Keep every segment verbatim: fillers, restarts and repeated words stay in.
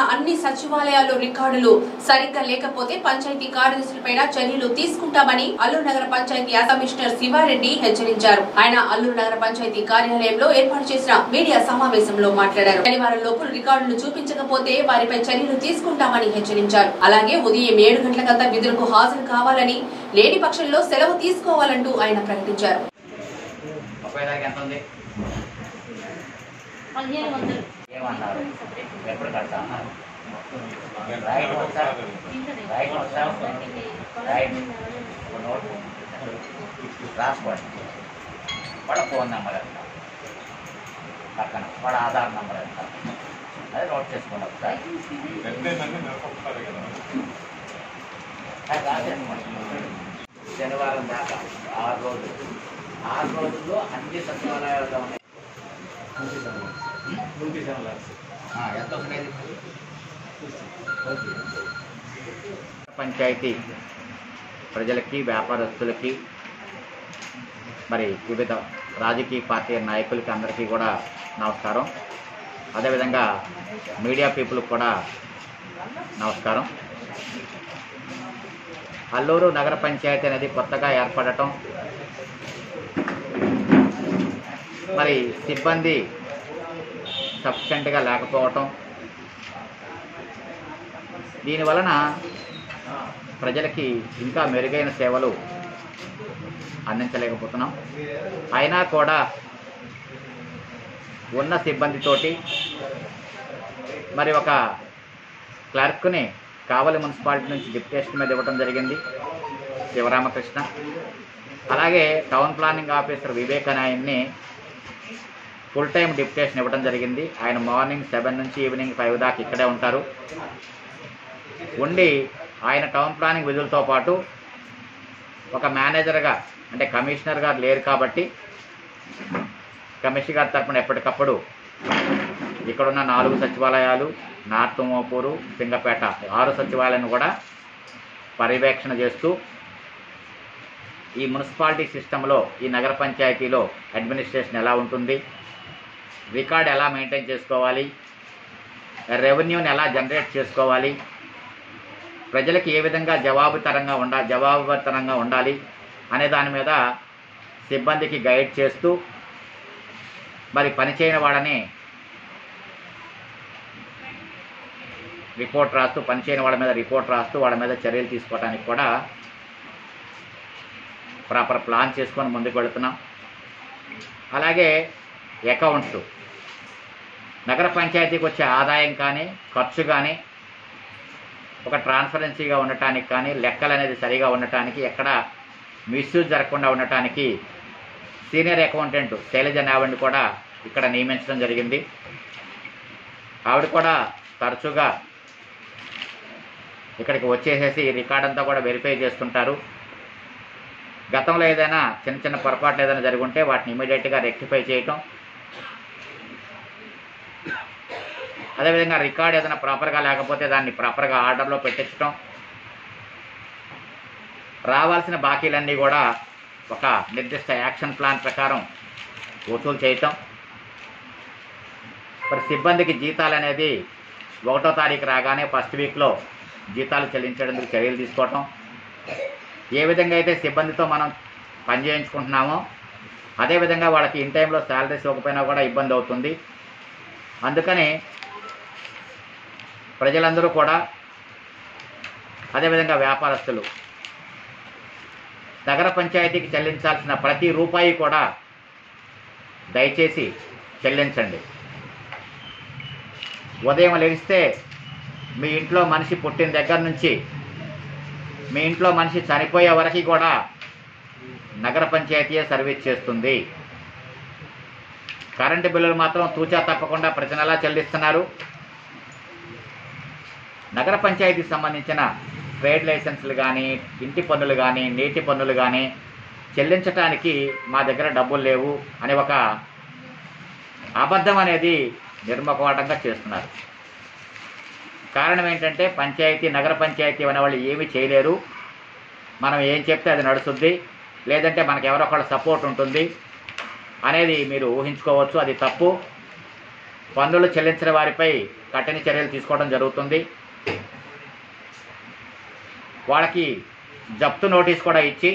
అన్ని సచివాలయాల్లో రికార్డులు సరిగ్గా లేకపోతే పంచాయతీ కార్యదర్శులపై చర్యలు తీసుకుంటామని అల్లూరు నగర పంచాయతీ కమిషనర్ శివారెడ్డి హెచ్చరించారు. ఆయన అల్లూరు నగర పంచాయతీ కార్యాలయంలో ఏర్పాటు చేసిన మీడియా సమావేశంలో మాట్లాడారు. శనివారం లోపు రికార్డులు చూపించకపోతే వారిపై చర్యలు తీసుకుంటామని హెచ్చరించారు. అలాగే ఉదయం ఏడు గంటలకంతా విధులకు హాజరు కావాలని, లేని పక్షంలో సెలవు తీసుకోవాలంటూ ఆయన ప్రకటించారు. ఏమన్నారు ఎప్పుడు కడతా అన్నారు రైట్ వచ్చా రైట్ వచ్చా రైట్ నోట్ రాసుకోండి. వాళ్ళ ఫోన్ నెంబర్ ఎంత పక్కన, వాళ్ళ ఆధార్ నెంబర్ ఎంత అది నోట్ చేసుకోండి ఒకసారి. శనివారం దాకా ఆరు రోజులు ఆరు రోజుల్లో అన్ని సచివాలయాలుగా ఉన్నాయి. ఎంత వస్తున్నాయి? పంచాయతీ ప్రజలకి, వ్యాపారస్తులకి, మరి వివిధ రాజకీయ పార్టీ నాయకులకి అందరికీ కూడా నమస్కారం. అదేవిధంగా మీడియా పీపుల్కి కూడా నమస్కారం. అల్లూరు నగర పంచాయతీ అనేది కొత్తగా ఏర్పడటం, మరి సిబ్బంది సఫిషియెంట్గా లేకపోవటం, దీనివలన ప్రజలకి ఇంకా మెరుగైన సేవలు అందించలేకపోతున్నాం. అయినా కూడా ఉన్న సిబ్బందితోటి మరి ఒక క్లర్క్ని కావలి మున్సిపాలిటీ నుంచి డిప్యూటేషన్ మీద ఇవ్వడం జరిగింది శివరామకృష్ణ. అలాగే టౌన్ ప్లానింగ్ ఆఫీసర్ వివేకానాయన్ని ఫుల్ టైం డిప్యూటేషన్ ఇవ్వడం జరిగింది. ఆయన మార్నింగ్ సెవెన్ నుంచి ఈవినింగ్ ఫైవ్ దాకా ఇక్కడే ఉంటారు. ఉండి ఆయన టౌన్ ప్లానింగ్ విధులతో పాటు ఒక మేనేజర్గా, అంటే కమిషనర్ గారు లేరు కాబట్టి కమిషనర్ గారి తరఫున ఎప్పటికప్పుడు ఇక్కడున్న నాలుగు సచివాలయాలు, నార్త్ మోపూరు, సింగపేట ఆరు సచివాలయాలను కూడా పర్యవేక్షణ చేస్తూ ఈ మున్సిపాలిటీ సిస్టంలో, ఈ నగర పంచాయతీలో అడ్మినిస్ట్రేషన్ ఎలా ఉంటుంది, రికార్డ్ ఎలా మెయింటైన్ చేసుకోవాలి, రెవెన్యూని ఎలా జనరేట్ చేసుకోవాలి, ప్రజలకు ఏ విధంగా జవాబుతరంగా ఉండా జవాబుతరంగా ఉండాలి అనే దాని మీద సిబ్బందికి గైడ్ చేస్తూ, మరి పనిచేయని వాళ్ళని రిపోర్ట్ రాస్తూ, పనిచేయని వాళ్ళ మీద రిపోర్ట్ రాస్తూ వాళ్ళ మీద చర్యలు తీసుకోవడానికి కూడా ప్రాపర్ ప్లాన్ చేసుకొని ముందుకు వెళుతున్నాం. అలాగే అకౌంట్స్, నగర పంచాయతీకి వచ్చే ఆదాయం కానీ, ఖర్చు కానీ ఒక ట్రాన్స్పరెన్సీగా ఉండటానికి కానీ, లెక్కలు అనేది సరిగా ఉండటానికి, ఎక్కడ మిస్యూజ్ జరగకుండా ఉండటానికి సీనియర్ అకౌంటెంట్ శైలజ నావడిని కూడా ఇక్కడ నియమించడం జరిగింది. ఆవిడ కూడా తరచుగా ఇక్కడికి వచ్చేసేసి రికార్డ్ అంతా కూడా వెరిఫై చేస్తుంటారు. గతంలో ఏదైనా చిన్న చిన్న పొరపాట్లు ఏదైనా జరుగుంటే వాటిని ఇమీడియట్గా రెక్టిఫై చేయటం, అదేవిధంగా రికార్డ్ ఏదైనా ప్రాపర్గా లేకపోతే దాన్ని ప్రాపర్గా ఆర్డర్లో పెట్టించడం, రావాల్సిన బాకీలన్నీ కూడా ఒక నిర్దిష్ట యాక్షన్ ప్లాన్ ప్రకారం వసూలు చేయటం, మరి సిబ్బందికి జీతాలు అనేది ఒకటో తారీఖు రాగానే ఫస్ట్ వీక్లో జీతాలు చెల్లించేందుకు చర్యలు తీసుకోవటం, ఏ విధంగా అయితే సిబ్బందితో మనం పని చేయించుకుంటున్నామో అదేవిధంగా వాళ్ళకి ఇన్ టైంలో శాలరీస్ ఇవ్వకపోయినా కూడా ఇబ్బంది అవుతుంది. అందుకని ప్రజలందరూ కూడా, అదేవిధంగా వ్యాపారస్తులు నగర పంచాయతీకి చెల్లించాల్సిన ప్రతి రూపాయి కూడా దయచేసి చెల్లించండి. ఉదయం లెగిస్తే మీ ఇంట్లో మనిషి పుట్టిన దగ్గర నుంచి మీ ఇంట్లో మనిషి చనిపోయే వరకు కూడా నగర పంచాయతీయే సర్వీస్ చేస్తుంది. కరెంటు బిల్లులు మాత్రం తూచా తప్పకుండా ప్రతి నెలా చెల్లిస్తున్నారు. నగర పంచాయతీకి సంబంధించిన ట్రేడ్ లైసెన్సులు కానీ, ఇంటి పన్నులు కానీ, నీటి పన్నులు కానీ చెల్లించడానికి మా దగ్గర డబ్బులు లేవు అని ఒక అబద్ధం అనేది నిర్మకవాటంగా చేస్తున్నారు. కారణం ఏంటంటే పంచాయతీ, నగర పంచాయతీ అనే వాళ్ళు ఏమీ చేయలేరు, మనం ఏం చెప్తే అది నడుస్తుంది, లేదంటే మనకు ఎవరో ఒకళ్ళ సపోర్ట్ ఉంటుంది అనేది మీరు ఊహించుకోవచ్చు. అది తప్పు. పన్నులు చెల్లించిన వారిపై కఠిన చర్యలు తీసుకోవడం జరుగుతుంది. వాళ్ళకి జప్తు నోటీస్ కూడా ఇచ్చి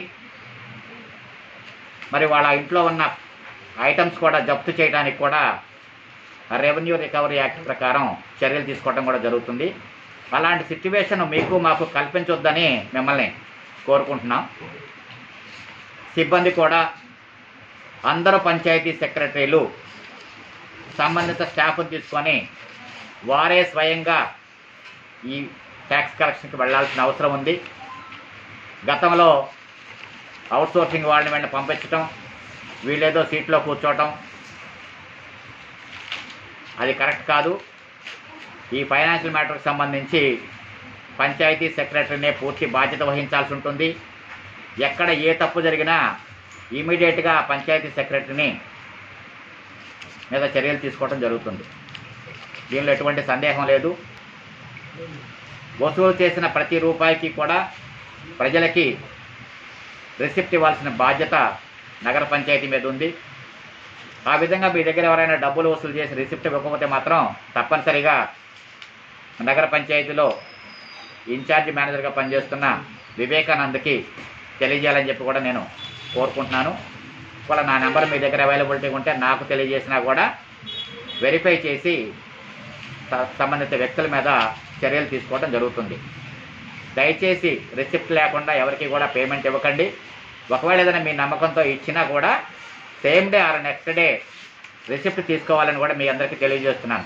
మరి వాళ్ళ ఇంట్లో ఉన్న ఐటమ్స్ కూడా జప్తు చేయడానికి కూడా రెవెన్యూ రికవరీ యాక్ట్ ప్రకారం చర్యలు తీసుకోవడం కూడా జరుగుతుంది. అలాంటి సిట్యువేషన్ మీకు మాకు కల్పించొద్దని మిమ్మల్ని కోరుకుంటున్నాం. సిబ్బంది కూడా అందరూ పంచాయతీ సెక్రటరీలు సంబంధిత స్టాఫ్ను తీసుకొని వారే స్వయంగా ఈ ట్యాక్స్ కలెక్షన్కి వెళ్లాల్సిన అవసరం ఉంది. గతంలో అవుట్సోర్సింగ్ వాళ్ళని వెంట పంపించటం, వీళ్ళేదో సీట్లో కూర్చోవటం అది కరెక్ట్ కాదు. ఈ ఫైనాన్షియల్ మ్యాటర్కి సంబంధించి పంచాయతీ సెక్రటరీనే పూర్తి బాధ్యత వహించాల్సి ఉంటుంది. ఎక్కడ ఏ తప్పు జరిగినా ఇమీడియట్గా పంచాయతీ సెక్రటరీని మీద చర్యలు తీసుకోవడం జరుగుతుంది. దీనిలో ఎటువంటి సందేహం లేదు. వసూలు చేసిన ప్రతి రూపాయికి కూడా ప్రజలకి రిసిప్ట్ ఇవ్వాల్సిన బాధ్యత నగర పంచాయతీ మీద ఉంది. ఆ విధంగా మీ దగ్గర ఎవరైనా డబ్బులు వసూలు చేసి రిసిప్ట్ ఇవ్వకపోతే మాత్రం తప్పనిసరిగా నగర పంచాయతీలో ఇన్ఛార్జ్ మేనేజర్గా పనిచేస్తున్న వివేకానంద్కి తెలియజేయాలని చెప్పి కూడా నేను కోరుకుంటున్నాను. వాళ్ళ నా నెంబర్ మీ దగ్గర అవైలబిలిటీ ఉంటే నాకు తెలియజేసినా కూడా వెరిఫై చేసి సంబంధిత వ్యక్తుల మీద చర్యలు తీసుకోవడం జరుగుతుంది. దయచేసి రిసిప్ట్ లేకుండా ఎవరికి కూడా పేమెంట్ ఇవ్వకండి. ఒకవేళ ఏదైనా మీ నమ్మకంతో ఇచ్చినా కూడా same day or next day receipt తీసుకోవాలని కూడా మీ అందరికీ తెలియజేస్తున్నాను.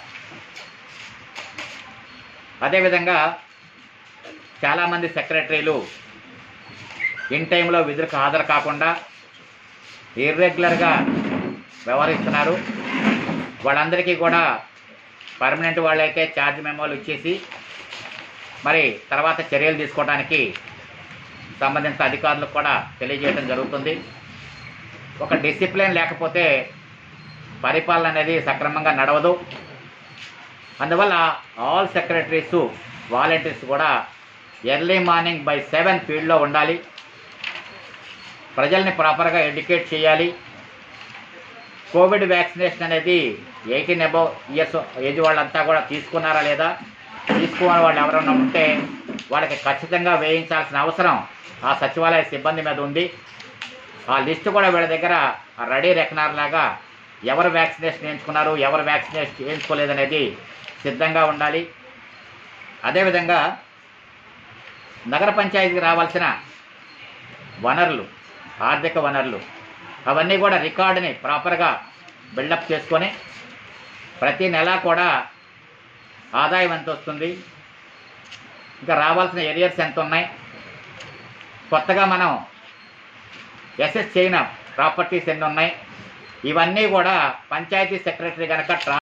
అదేవిధంగా చాలామంది సెక్రటరీలు ఇన్ టైంలో విధులకు హాజరు కాకుండా ఇర్రెగ్యులర్గా వ్యవహరిస్తున్నారు. వాళ్ళందరికీ కూడా పర్మనెంట్ వాళ్ళైతే ఛార్జ్ మెమోలు ఇచ్చేసి మరి తర్వాత చర్యలు తీసుకోవడానికి సంబంధిత అధికారులకు కూడా తెలియజేయడం జరుగుతుంది. ఒక డిసిప్లిన్ లేకపోతే పరిపాలన అనేది సక్రమంగా నడవదు. అందువల్ల ఆల్ సెక్రటరీసు వాలంటీర్స్ కూడా ఎర్లీ మార్నింగ్ బై సెవెన్ ఫీల్డ్లో ఉండాలి. ప్రజల్ని ప్రాపర్గా ఎడ్యుకేట్ చేయాలి. కోవిడ్ వ్యాక్సినేషన్ అనేది ఎయిటీన్ అబవ్ ఇయర్స్ ఏజ్ వాళ్ళంతా కూడా తీసుకున్నారా లేదా, తీసుకున్న వాళ్ళు ఎవరైనా ఉంటే వాళ్ళకి ఖచ్చితంగా వేయించాల్సిన అవసరం ఆ సచివాలయ సిబ్బంది మీద ఉంది. ఆ లిస్టు కూడా వీళ్ళ దగ్గర రెడీ రెకనర్ లాగా ఎవరు వ్యాక్సినేషన్ చేయించుకున్నారు, ఎవరు వ్యాక్సినేషన్ చేయించుకోలేదనేది సిద్ధంగా ఉండాలి. అదేవిధంగా నగర పంచాయతీకి రావాల్సిన వనరులు, ఆర్థిక వనరులు అవన్నీ కూడా రికార్డుని ప్రాపర్గా బిల్డప్ చేసుకొని ప్రతి నెల కూడా ఆదాయం ఎంత వస్తుంది, ఇంకా రావాల్సిన ఏరియర్స్ ఎంత ఉన్నాయి, కొత్తగా మనం ఎసెస్ చేయన ప్రాపర్టీస్ ఎన్ని ఉన్నాయి, ఇవన్నీ కూడా పంచాయతీ సెక్రటరీ కనుక